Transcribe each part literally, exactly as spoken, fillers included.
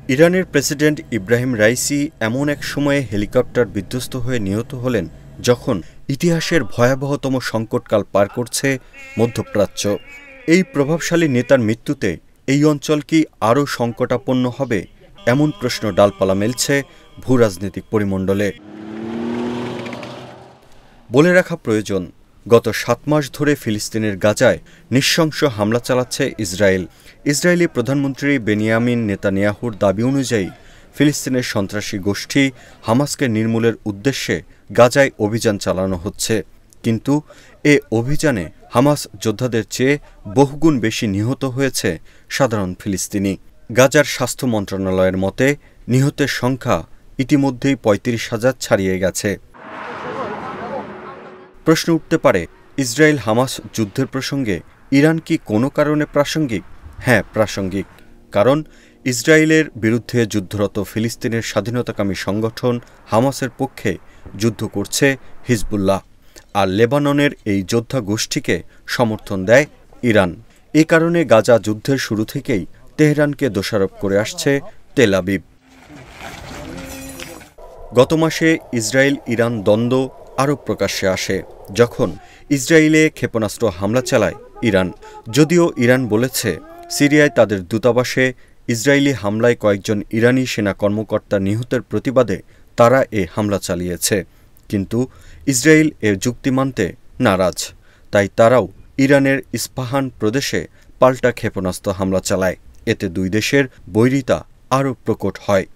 ইরানের president Ebrahim Raisi এমন এক সময়ে হেলিকপ্টার বিধ্বস্ত হয়ে নিহত হলেন যখন ইতিহাসের ভয়াবহতম সংকটকাল পার করছে মধ্যপ্রাচ্য। এই প্রভাবশালী নেতার মৃত্যুতে এই অঞ্চল কি আরও সংকটাপন্ন হবে, এমন প্রশ্ন ডালপালা মেলছে ভূরাজনৈতিক পরিমণ্ডলে। বলে রাখা প্রয়োজন, গত সাত মাস ধরে ফিলিস্তিনের গাজায় নৃশংস হামলা চালাচ্ছে ইসরায়েল। ইসরায়েলি প্রধানমন্ত্রী বেনিয়ামিন নেতানিয়াহুর দাবি অনুযায়ী ফিলিস্তিনের সন্ত্রাসী গোষ্ঠী হামাসকে নির্মূলের উদ্দেশ্যে গাজায় অভিযান চালানো হচ্ছে, কিন্তু এ অভিযানে হামাস যোদ্ধাদের চেয়ে বহুগুণ বেশি নিহত হয়েছে সাধারণ ফিলিস্তিনি। গাজার স্বাস্থ্য মন্ত্রণালয়ের মতে নিহতের সংখ্যা ইতিমধ্যেই পঁয়ত্রিশ হাজার ছাড়িয়ে গেছে। প্রশ্ন উঠতে পারে, ইসরায়েল হামাস যুদ্ধের প্রসঙ্গে ইরান কি কোনো কারণে প্রাসঙ্গিক? হ্যাঁ, প্রাসঙ্গিক। কারণ ইসরায়েলের বিরুদ্ধে যুদ্ধরত ফিলিস্তিনের স্বাধীনতাকামী সংগঠন হামাসের পক্ষে যুদ্ধ করছে হিজবুল্লাহ, আর লেবাননের এই যোদ্ধা গোষ্ঠীকে সমর্থন দেয় ইরান। এ কারণে গাজা যুদ্ধের শুরু থেকেই তেহরানকে দোষারোপ করে আসছে তেল আবিব। গত মাসে ইসরায়েল ইরান দ্বন্দ্ব আরও প্রকাশ্যে আসে যখন ইসরায়েলে ক্ষেপণাস্ত্র হামলা চালায় ইরান। যদিও ইরান বলেছে সিরিয়ায় তাদের দূতাবাসে ইসরায়েলি হামলায় কয়েকজন ইরানি সেনা কর্মকর্তা নিহতের প্রতিবাদে তারা এ হামলা চালিয়েছে, কিন্তু ইসরায়েল এর যুক্তি মানতে নারাজ। তাই তারাও ইরানের ইস্পাহান প্রদেশে পাল্টা ক্ষেপণাস্ত্র হামলা চালায়। এতে দুই দেশের বৈরিতা আরও প্রকট হয়।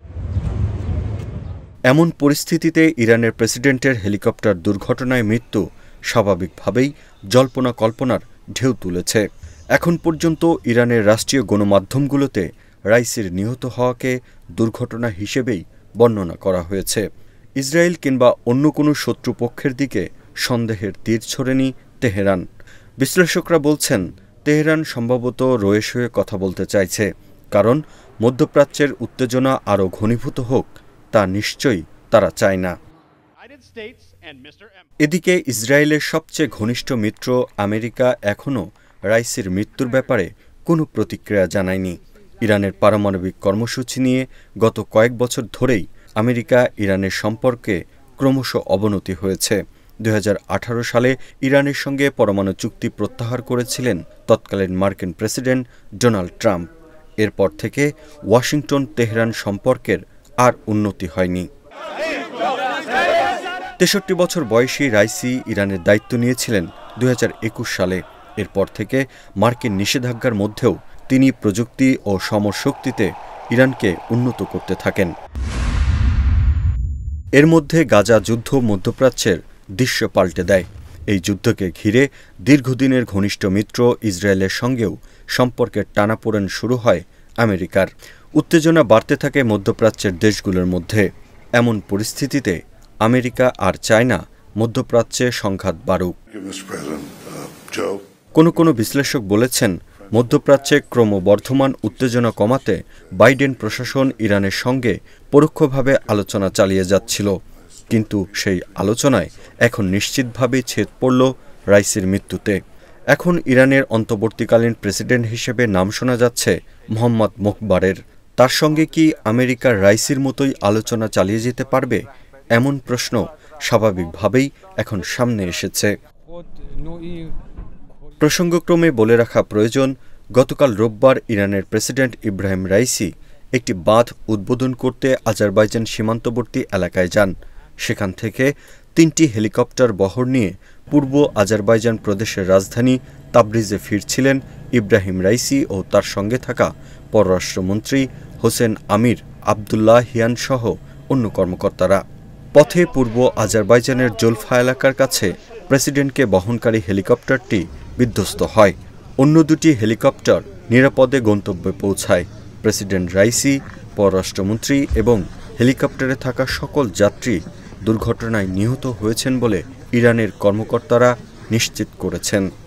এমন পরিস্থিতিতে ইরানের প্রেসিডেন্টের হেলিকপ্টার দুর্ঘটনায় মৃত্যু স্বাভাবিকভাবেই জল্পনা কল্পনার ঢেউ তুলেছে। এখন পর্যন্ত ইরানের রাষ্ট্রীয় গণমাধ্যমগুলোতে রাইসির নিহত হওয়াকে দুর্ঘটনা হিসেবেই বর্ণনা করা হয়েছে। ইসরায়েল কিংবা অন্য কোনো শত্রুপক্ষের দিকে সন্দেহের তীর ছোড়েনি তেহরান। বিশ্লেষকরা বলছেন, তেহরান সম্ভবত রয়েস হয়ে কথা বলতে চাইছে, কারণ মধ্যপ্রাচ্যের উত্তেজনা আরও ঘনীভূত হোক তা নিশ্চয়ই তারা চায় না। এদিকে ইসরায়েলের সবচেয়ে ঘনিষ্ঠ মিত্র আমেরিকা এখনও রাইসির মৃত্যুর ব্যাপারে কোনো প্রতিক্রিয়া জানায়নি। ইরানের পারমাণবিক কর্মসূচি নিয়ে গত কয়েক বছর ধরেই আমেরিকা ইরানের সম্পর্কে ক্রমশ অবনতি হয়েছে। দুই হাজার আঠারো সালে ইরানের সঙ্গে পরমাণু চুক্তি প্রত্যাহার করেছিলেন তৎকালীন মার্কিন প্রেসিডেন্ট ডোনাল্ড ট্রাম্প। এরপর থেকে ওয়াশিংটন তেহরান সম্পর্কের আর উন্নতি হয়নি। তেষট্টি বছর বয়সী রাইসি ইরানের দায়িত্ব নিয়েছিলেন দুই হাজার একুশ সালে। এরপর থেকে মার্কিন নিষেধাজ্ঞার মধ্যেও তিনি প্রযুক্তি ও সমরশক্তিতে ইরানকে উন্নত করতে থাকেন। এর মধ্যে গাজা যুদ্ধ মধ্যপ্রাচ্যের দৃশ্য পাল্টে দেয়। এই যুদ্ধকে ঘিরে দীর্ঘদিনের ঘনিষ্ঠ মিত্র ইসরায়েলের সঙ্গেও সম্পর্কের টানাপোড়েন শুরু হয় আমেরিকার। উত্তেজনা বাড়তে থাকে মধ্যপ্রাচ্যের দেশগুলোর মধ্যে। এমন পরিস্থিতিতে আমেরিকা আর চায় না মধ্যপ্রাচ্যে সংঘাত বাড়ুক। কোনো কোনো বিশ্লেষক বলেছেন, মধ্যপ্রাচ্যে ক্রমবর্ধমান উত্তেজনা কমাতে বাইডেন প্রশাসন ইরানের সঙ্গে পরোক্ষভাবে আলোচনা চালিয়ে যাচ্ছিল, কিন্তু সেই আলোচনায় এখন নিশ্চিতভাবেই ছেদ পড়ল রাইসির মৃত্যুতে। এখন ইরানের অন্তর্বর্তীকালীন প্রেসিডেন্ট হিসেবে নাম শোনা যাচ্ছে মোহাম্মদ মোখবারের। তার সঙ্গে কি আমেরিকার রাইসির মতোই আলোচনা চালিয়ে যেতে পারবে, এমন প্রশ্ন স্বাভাবিকভাবেই এখন সামনে এসেছে। প্রসঙ্গক্রমে বলে রাখা প্রয়োজন, গতকাল রোববার ইরানের প্রেসিডেন্ট ইব্রাহিম রাইসি একটি বাঁধ উদ্বোধন করতে আজারবাইজান সীমান্তবর্তী এলাকায় যান। সেখান থেকে তিনটি হেলিকপ্টার বহর নিয়ে পূর্ব আজারবাইজান প্রদেশের রাজধানী তাবরিজে ফিরছিলেন ইব্রাহিম রাইসি ও তার সঙ্গে থাকা পররাষ্ট্রমন্ত্রী হোসেন আমির আবদুল্লাহিয়ান সহ অন্য কর্মকর্তারা। পথে পূর্ব আজারবাইজানের জোলফা এলাকার কাছে প্রেসিডেন্টকে বহনকারী হেলিকপ্টারটি বিধ্বস্ত হয়। অন্য দুটি হেলিকপ্টার নিরাপদে গন্তব্যে পৌঁছায়। প্রেসিডেন্ট রাইসি, পররাষ্ট্রমন্ত্রী এবং হেলিকপ্টারে থাকা সকল যাত্রী দুর্ঘটনায় নিহত হয়েছেন বলে ইরানের কর্মকর্তারা নিশ্চিত করেছেন।